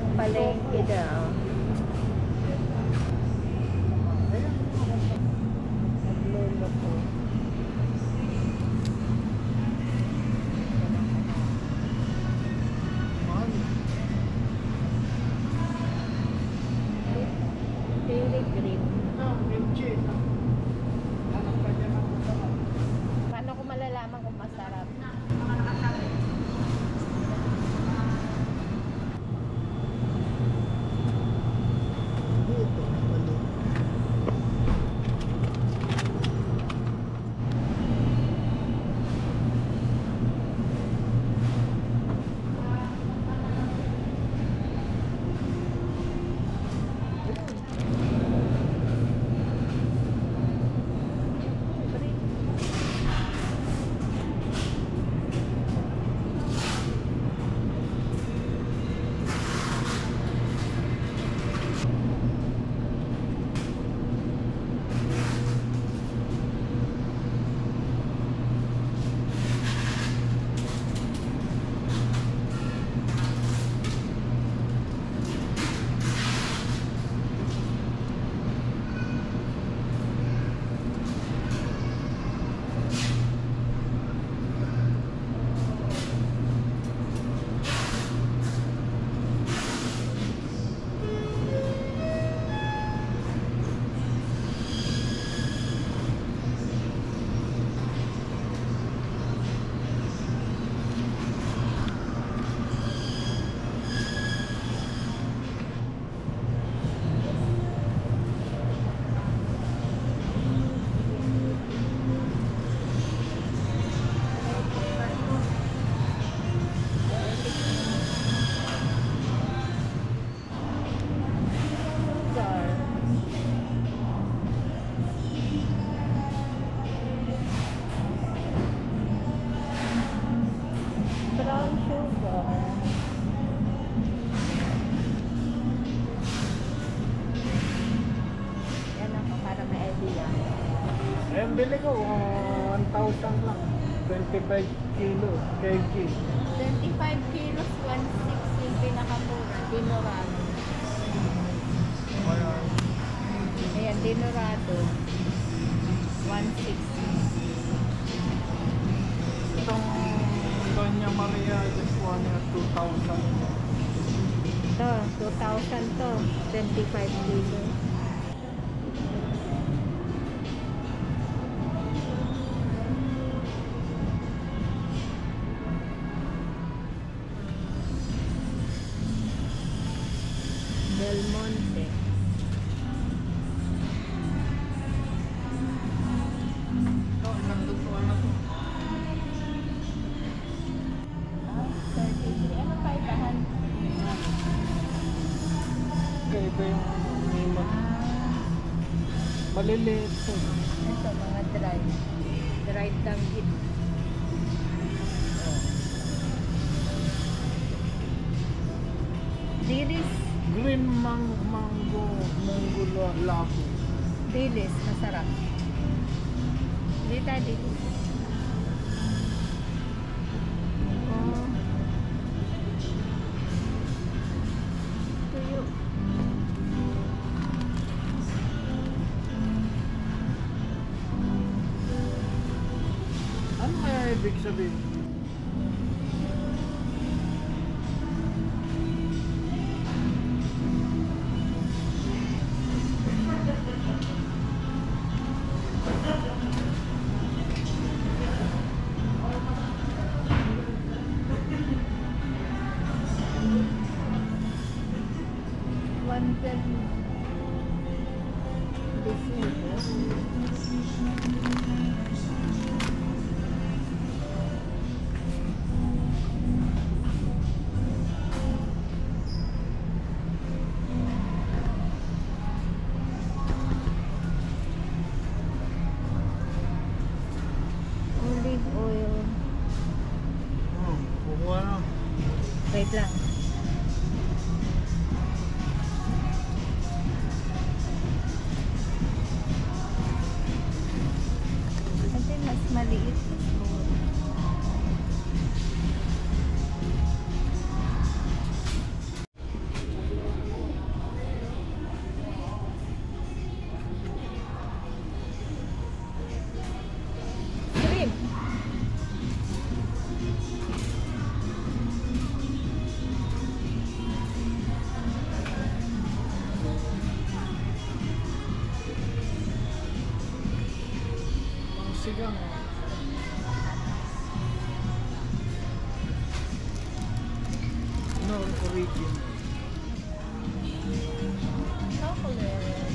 Palengke daw. Nagluluto. Chili green. Paano ko malalaman kung masarap? Brown sugar. Yan ako para may idea. Ayan, bili ko 1,000 lang. 25 kilo, kg. 25 kilos, 1.6 yung pinakamura. Dinorado. Ayan, dinorado. 1.6. Itong Doña Maria, this one, 2,000. Ito, 2,000 to. 25 kilos. Del Monte. Ito, isang lutuan na to. 33. Ano pa ibahan? Okay, ito yung maliliit to. Ito, mga dried. Dried danggit. Dilis. Green mango labo. Dilis, masarap. Dita, dilis. Oh. Tuyo. Ano kaya ibig sabihin? Olive oil. Kukuha na. Wait lang. Kasi mas maliit. original. Chocolate.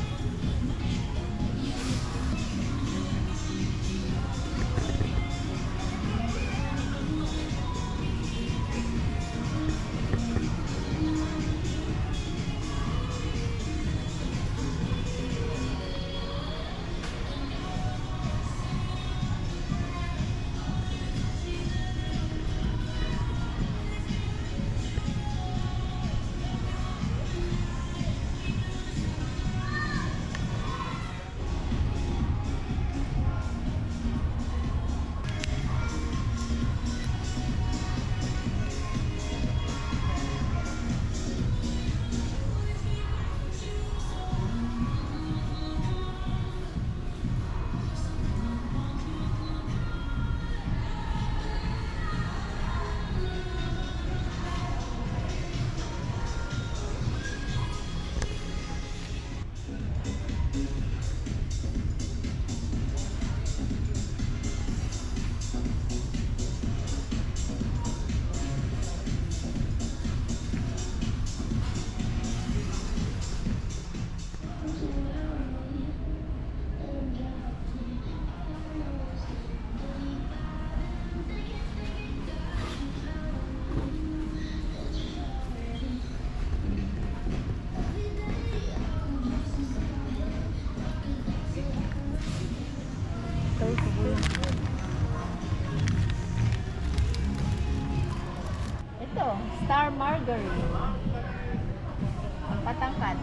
Ito, Star Margarine. Ang patangkat.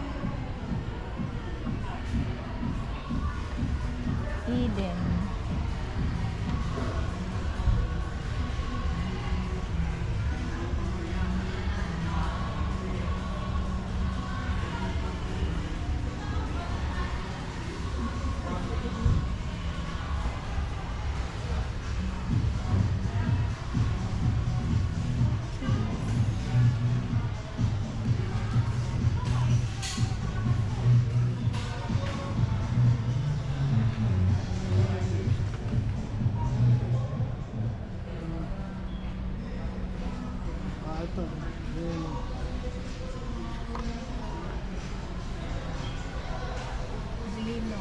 Eden. Ito. Yun. Lino.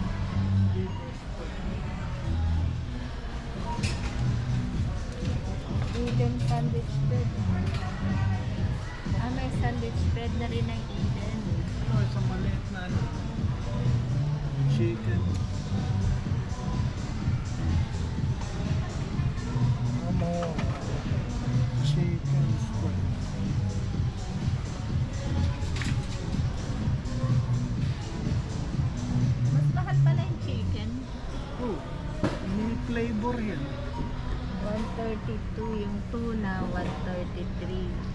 Eden sandwich bread. May sandwich bread na rin ng Eden. Ito, isang maliit na ano. Chicken. Chicken spread. Mas mahal pala yung chicken. Oh, may flavor yan. 132 yung tuna, 133.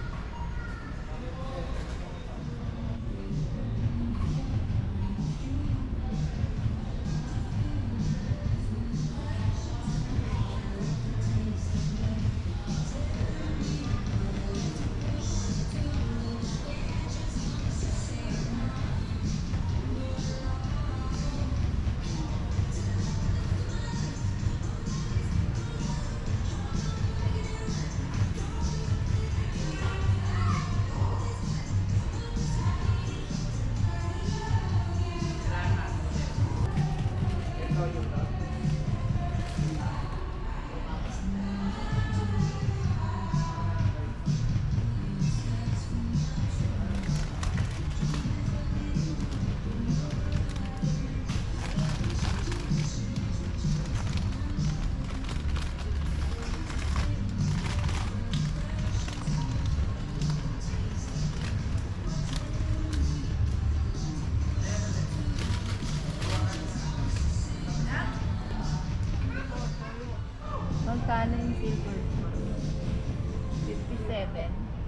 Magkano yung silver spoon? 57.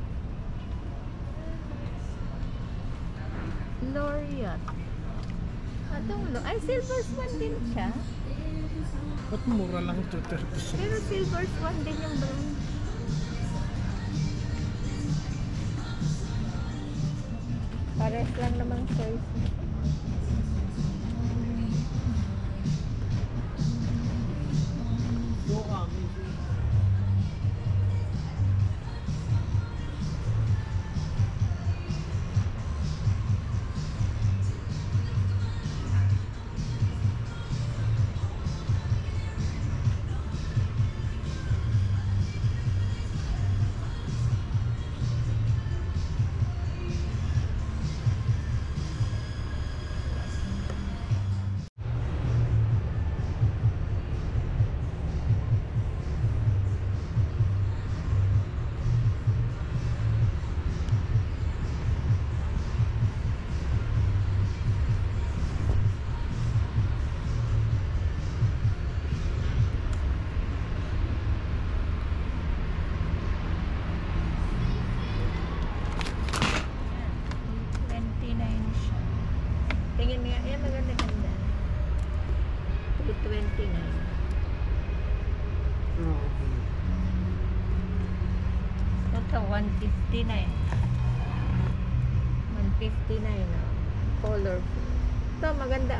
Laureate. Ay, silver swan din siya. Ba't mura lang ito, 30 Pero silver swan din yung brand. Pares lang namang size. Buka, 1 Ito, 159. 159 na. Colorful. Ito, maganda.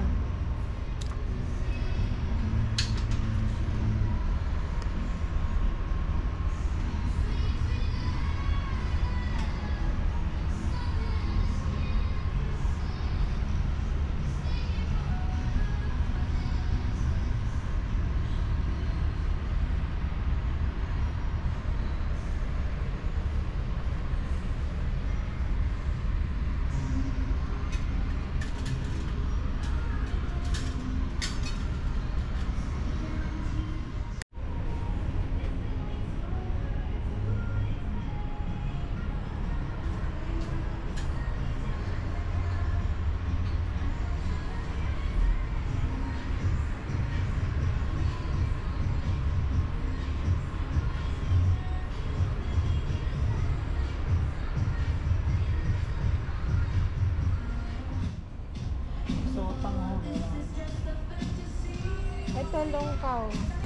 Ito, longkaw.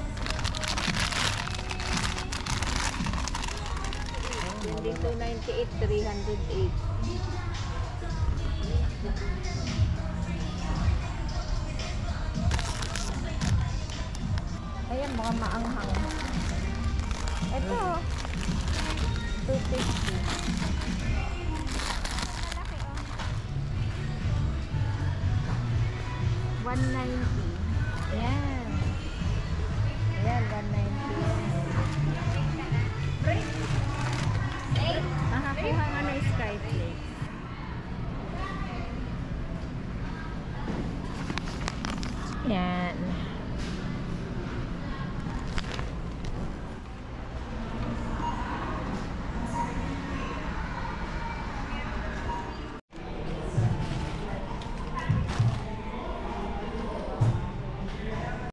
Hindi 298, 308. Ayan, mga maanghang. Ito, 250. 190. Yan. Ayan, 190 yan. Nakakuha nga na sky plate.